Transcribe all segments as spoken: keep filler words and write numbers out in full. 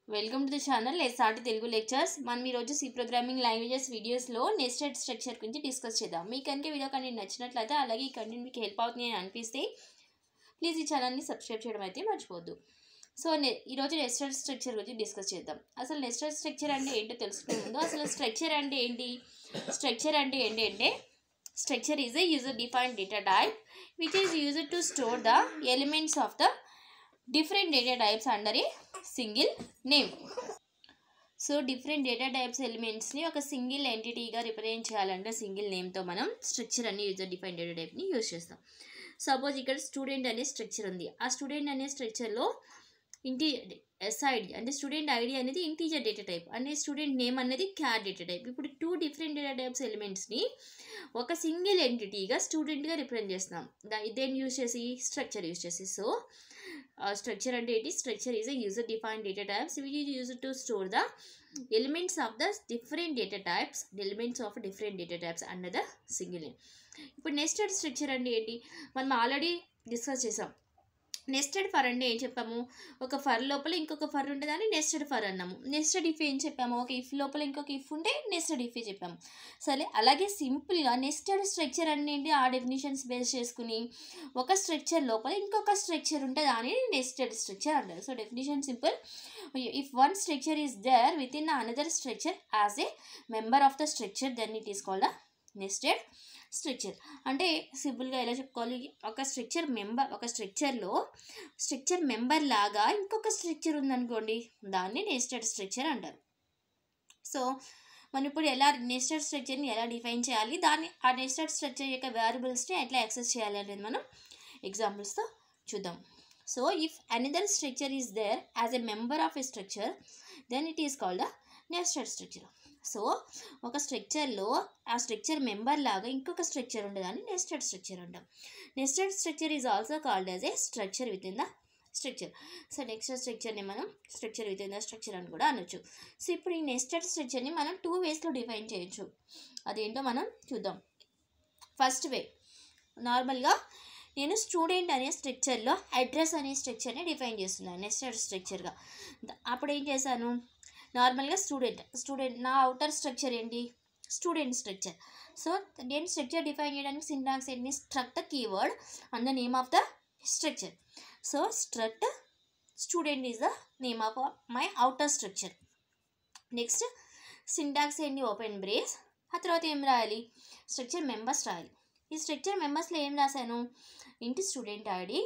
Welcome to the channel SRT Telugu lectures. మనం ఈరోజు C programming languages వీడియోస్లో నెస్టెడ్ స్ట్రక్చర్ గురించి డిస్కస్ చేద్దాం. మీకు కనుక వీడియో కంటెంట్ నచ్చినట్లయితే అలాగే ఈ కంటెంట్ మీకు హెల్ప్ అవుతుంది అని అనిపిస్తే ప్లీజ్ ఈ ఛానల్ని సబ్స్క్రైబ్ చేయడం అయితే మర్చిపోవద్దు. సో నె ఈరోజు నెస్టెడ్ స్ట్రక్చర్ గురించి డిస్కస్ చేద్దాం. అసలు నెస్టెడ్ స్ట్రక్చర్ అంటే ఏంటో తెలుసుకునే ముందు అసలు స్ట్రక్చర్ అంటే ఏంటి స్ట్రక్చర్ అంటే ఏంటి అంటే structure is a user defined data type which is used to store the elements of the different data types under a single name. So different data types ఎలిమెంట్స్ని ఒక సింగిల్ ఎంటిటీగా రిప్రజెంట్ చేయాలంటే single నేమ్తో మనం structure అనే user define data టైప్ని use చేస్తాం. Suppose ఇక్కడ స్టూడెంట్ అనే స్ట్రక్చర్ ఉంది. ఆ స్టూడెంట్ అనే స్ట్రక్చర్లో ఇంటి ఎస్ఐడి అంటే స్టూడెంట్ ఐడి అనేది ఇంటీజర్ డేటా టైప్ అంటే స్టూడెంట్ నేమ్ అనేది క్యార్ డేటా టైప్. ఇప్పుడు టూ డిఫరెంట్ డేటా టైప్స్ ఎలిమెంట్స్ని ఒక సింగిల్ ఎంటిటీగా స్టూడెంట్గా రిప్రజెంట్ చేస్తున్నాం. దేన్ని యూజ్ చేసి స్ట్రక్చర్ యూజ్ చేసి. సో స్ట్రక్చర్ అంటే ఏంటి structure is a user defined data types which is used to store the elements of the different data types elements of different data types under the single name. ఇప్పుడు nested structure అంటే ఏంటి మనం already discuss చేసాం. Nested for అంటే ఏం చెప్పాము ఒక for లోపల ఇంకొక ఫర్ ఉంటుందని నెస్టెడ్ ఫర్ అన్నాము. నెస్టెడ్ ఇఫ్ ఏం చెప్పాము ఒక ఇఫ్ లోపల ఇంకొక ఇఫ్ ఉంటే నెస్టెడ్ ఇఫ్ చెప్పాము. సరే అలాగే సింపుల్గా నెస్టెడ్ స్ట్రక్చర్ అనేది ఆ డెఫినేషన్స్ బేస్ చేసుకుని ఒక స్ట్రక్చర్ లోపల ఇంకొక స్ట్రక్చర్ ఉంటుంది అని నెస్టెడ్ స్ట్రక్చర్ అంటారు. So definition simple if one structure is there within another structure as a member of the structure then it is called the nested structure. అంటే సింపుల్గా ఎలా చెప్పుకోవాలి ఒక స్ట్రక్చర్ మెంబర్ ఒక స్ట్రక్చర్లో స్ట్రక్చర్ మెంబర్ లాగా ఇంకొక structure ఉందనుకోండి దాన్ని నెస్టెడ్ స్ట్రక్చర్ అంటారు. సో మనం ఇప్పుడు ఎలా నెస్టెడ్ స్ట్రక్చర్ని ఎలా డిఫైన్ చేయాలి దాన్ని ఆ నెస్టెడ్ స్ట్రక్చర్ యొక్క వేరియబుల్స్ని ఎట్లా యాక్సెస్ చేయాలి అనేది మనం ఎగ్జాంపుల్స్తో చూద్దాం. So if another structure is there as a member of a structure then it is called the nested structure. So ఒక స్ట్రక్చర్లో ఆ స్ట్రక్చర్ మెంబర్ లాగా ఇంకొక స్ట్రక్చర్ ఉండదని నెస్టెడ్ స్ట్రక్చర్ అంటాం. Nested structure is also called as a structure within the structure. So nested స్ట్రక్చర్ని మనం structure within the structure అని కూడా అనొచ్చు. సో ఇప్పుడు ఈ నెస్టెడ్ స్ట్రక్చర్ని మనం టూ వేస్లో డిఫైన్ చేయొచ్చు. అదేంటో మనం చూద్దాం. ఫస్ట్ వే నార్మల్గా నేను స్టూడెంట్ అనే స్ట్రక్చర్లో అడ్రస్ అనే స్ట్రక్చర్ని డిఫైన్ చేస్తున్నాను నెస్టెడ్ స్ట్రక్చర్గా. అప్పుడు ఏం చేశాను నార్మల్గా స్టూడెంట్ స్టూడెంట్ నా అవుటర్ స్ట్రక్చర్ ఏంటి స్టూడెంట్ స్ట్రక్చర్. సో నేను స్ట్రక్చర్ డిఫైన్ చేయడానికి సింటాక్స్ ఏంటి struct keyword and the name of the structure. So struct student is the name of my outer structure. Next syntax ఏంటి ఓపెన్ బ్రేస్. ఆ తర్వాత ఏం రాయాలి స్ట్రక్చర్ మెంబర్స్ రాయాలి. ఈ స్ట్రక్చర్ మెంబర్స్లో ఏం రాశాను int student ID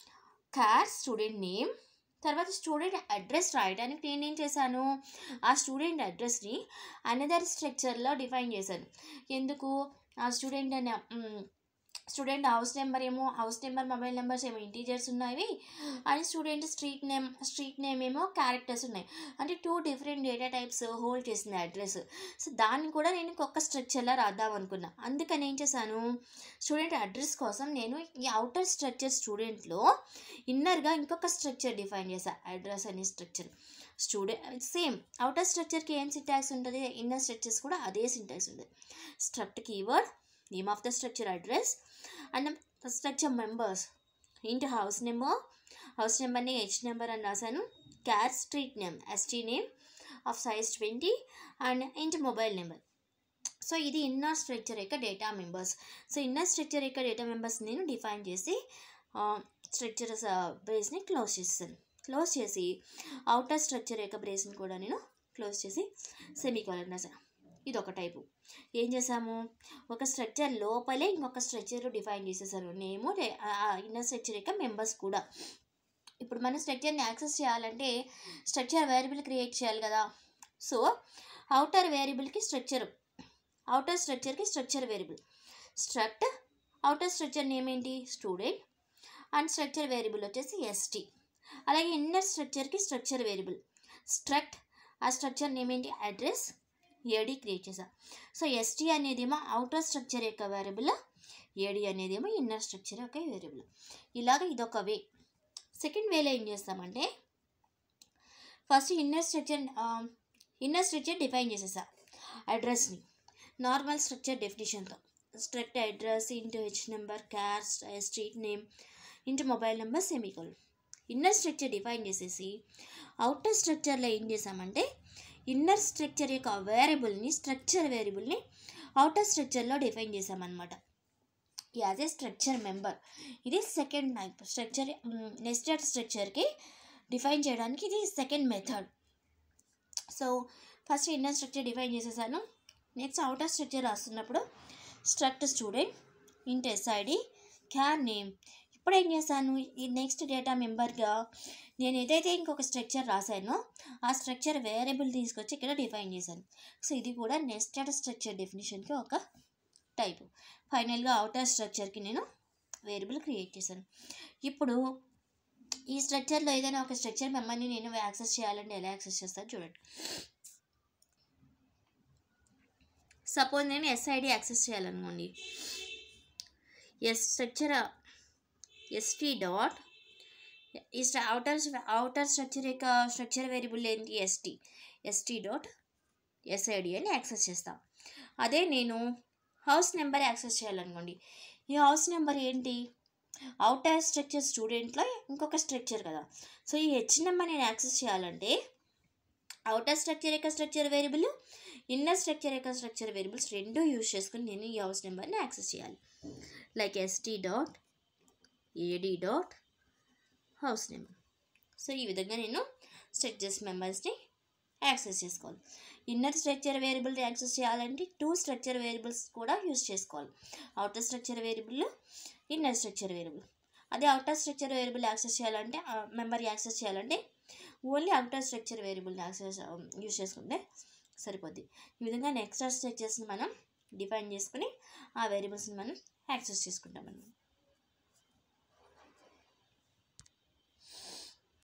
char student name తర్వాత స్టూడెంట్ అడ్రస్ రాయడానికి నేనేం చేశాను ఆ స్టూడెంట్ అడ్రస్ని అనదర్ స్ట్రక్చర్లో డిఫైన్ చేశాను. ఎందుకు ఆ స్టూడెంట్ అనే స్టూడెంట్ హౌస్ నెంబర్ ఏమో హౌస్ నెంబర్ మొబైల్ నెంబర్స్ ఏమో ఇంటీజర్స్ ఉన్నాయి and student street name street name ఏమో క్యారెక్టర్స్ ఉన్నాయి. అంటే two different data types hold చేసింది అడ్రస్. సో దాన్ని కూడా నేను ఇంకొక స్ట్రక్చర్లో రాద్దాం అనుకున్నా. అందుకని ఏం చేశాను స్టూడెంట్ అడ్రస్ కోసం నేను ఈ అవుటర్ స్ట్రక్చర్ స్టూడెంట్లో ఇన్నర్గా ఇంకొక స్ట్రక్చర్ డిఫైన్ చేశాను అడ్రస్ అనే స్ట్రక్చర్. స్టూడెంట్ సేమ్ అవుటర్ స్ట్రక్చర్కి ఏం సింటాక్స్ ఉంటుంది ఇన్నర్ స్ట్రక్చర్స్ కూడా అదే సింటాక్స్ ఉంటుంది. Struct keyword name of the structure address and structure members int house number house నెంబర్ని హెచ్ నెంబర్ అని రాశాను char street name ST name of size twenty and int mobile number. So ఇది inner structure యొక్క data members. So inner structure యొక్క data members నేను define చేసి structure బ్రేస్ని close చేస్తాను. క్లోజ్ చేసి అవుటర్ స్ట్రక్చర్ యొక్క బ్రేస్ని కూడా నేను క్లోజ్ చేసి సెమీకోలన్ రాశాను. ఇది ఒక టైపు. ఏం చేసాము ఒక స్ట్రక్చర్ లోపలే ఇంకొక స్ట్రక్చర్ డిఫైన్ చేసేసారు నేము ఇన్నర్ స్ట్రక్చర్ యొక్క మెంబర్స్ కూడా. ఇప్పుడు మన స్ట్రక్చర్ని యాక్సెస్ చేయాలంటే స్ట్రక్చర్ వేరియబుల్ క్రియేట్ చేయాలి కదా. సో అవుటర్ వేరియబుల్కి స్ట్రక్చర్ అవుటర్ స్ట్రక్చర్కి structure variable struct outer structure name ఏంటి స్టూడెంట్ అండ్ స్ట్రక్చర్ వేరియబుల్ వచ్చేసి ఎస్టీ. అలాగే ఇన్నర్ స్ట్రక్చర్కి స్ట్రక్చర్ వేరియబుల్ స్ట్రక్ట్ ఆ స్ట్రక్చర్ నేమ్ ఏంటి అడ్రస్ ఏడీ క్రియేట్ చేసా. సో ఎస్టీ అనేదేమో అవుటర్ స్ట్రక్చర్ యొక్క వేరియబుల్ ఏడీ అనేదేమో ఇన్నర్ స్ట్రక్చర్ యొక్క వేరియబుల్. ఇలాగ ఇదొక వే. సెకండ్ వేలో ఏం చేస్తామంటే first inner structure inner structure define చేసేసా అడ్రస్ని నార్మల్ స్ట్రక్చర్ డెఫినేషన్తో struct address int H number char street name int mobile number semicolon. Inner structure define చేసేసి అవుటర్ స్ట్రక్చర్లో ఏం చేసామంటే ఇన్నర్ స్ట్రక్చర్ యొక్క వేరియబుల్ని స్ట్రక్చర్ వేరియబుల్ని అవుటర్ స్ట్రక్చర్లో డిఫైన్ చేసామన్నమాట యాజ్ ఏ స్ట్రక్చర్ మెంబర్. ఇది సెకండ్ టైప్ స్ట్రక్చర్ నెస్టెడ్ స్ట్రక్చర్కి డిఫైన్ చేయడానికి ఇది second method. So first inner structure define చేసేసాను. నెక్స్ట్ అవుటర్ స్ట్రక్చర్ రాస్తున్నప్పుడు struct student int SID char name. ఇప్పుడు ఏం చేశాను, ఈ నెక్స్ట్ డేటా మెంబర్గా నేను ఏదైతే ఇంకొక స్ట్రక్చర్ రాశానో ఆ స్ట్రక్చర్ వేరియబుల్ తీసుకొచ్చి ఇక్కడ డిఫైన్ చేశాను. సో ఇది కూడా నెస్టెడ్ స్ట్రక్చర్ డెఫినేషన్కి ఒక టైపు. ఫైనల్గా అవుటర్ స్ట్రక్చర్కి నేను వేరియబుల్ క్రియేట్ చేశాను. ఇప్పుడు ఈ స్ట్రక్చర్లో ఏదైనా ఒక స్ట్రక్చర్ మెంబర్ని నేను యాక్సెస్ చేయాలంటే ఎలా యాక్సెస్ చేస్తాను చూడండి. సపోజ్ నేను ఎస్ఐడి యాక్సెస్ చేయాలనుకోండి, ఎస్ స్ట్రక్చర్ ఎస్టీ డాట్ ఈ అవుటర్ అవుటర్ స్ట్రక్చర్ యొక్క స్ట్రక్చర్ వేరియబుల్ ఏంటి ఎస్టీ ఎస్టీ డాట్ ఎస్ఐడి అని యాక్సెస్ చేస్తాం. అదే నేను హౌస్ నెంబర్ యాక్సెస్ చేయాలనుకోండి, ఈ హౌస్ నెంబర్ ఏంటి అవుటర్ స్ట్రక్చర్ స్టూడెంట్లో ఇంకొక స్ట్రక్చర్ కదా. సో ఈ హెచ్ నెంబర్ నేను యాక్సెస్ చేయాలంటే అవుటర్ స్ట్రక్చర్ యొక్క స్ట్రక్చర్ వేరియబుల్ ఇన్నర్ స్ట్రక్చర్ యొక్క స్ట్రక్చర్ వేరియబుల్స్ రెండు యూజ్ చేసుకుని నేను ఈ హౌస్ నెంబర్ని యాక్సెస్ చేయాలి. Like ST dot AD dot house number. So ఈ విధంగా నేను స్ట్రక్చర్స్ మెంబర్స్ని యాక్సెస్ చేసుకోవాలి. ఇన్నర్ స్ట్రక్చర్ వేరియబుల్ యాక్సెస్ చేయాలంటే టూ స్ట్రక్చర్ వేరియబుల్స్ కూడా యూజ్ చేసుకోవాలి. Outer structure variable inner structure variable. అదే అవుటర్ స్ట్రక్చర్ వేరియబుల్ యాక్సెస్ చేయాలంటే మెంబర్ యాక్సెస్ చేయాలంటే only outer structure variable access use చేసుకుంటే సరిపోద్ది. ఈ విధంగా నెక్స్ట్ స్ట్రక్చర్స్ని మనం డిఫైన్ చేసుకుని ఆ వేరియబుల్స్ని మనం యాక్సెస్ చేసుకుంటాం అన్నమాట.